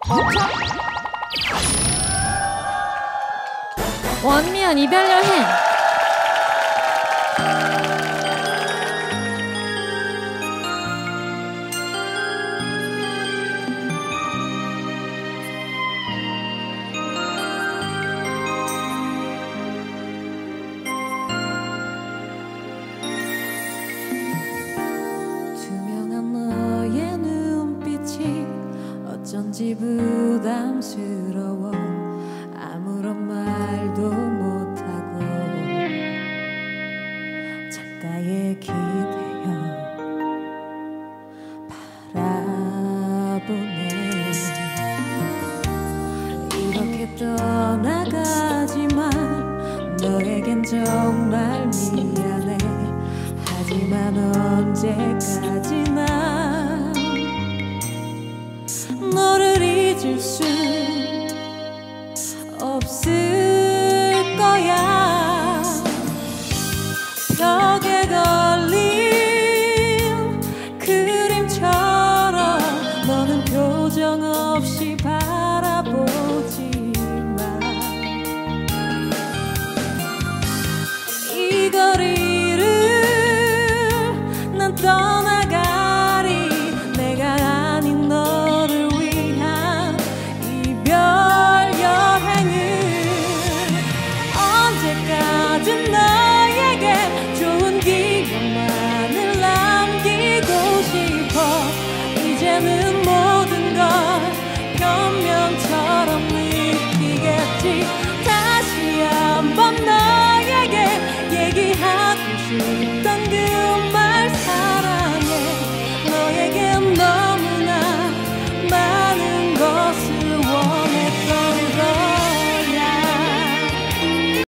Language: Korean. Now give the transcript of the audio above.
원미연 이별 여행. 투명한 너의 눈빛이 어쩐지 부담스러워. 아무런 말도 못하고 창가에 기대어 바라보네. 이렇게 떠나가지만 너에겐 정말 미안해. 하지만 언제까지나 너를 잊을 수 없을 거야. 벽에 걸린 그림처럼 너는 표정 없이 봐.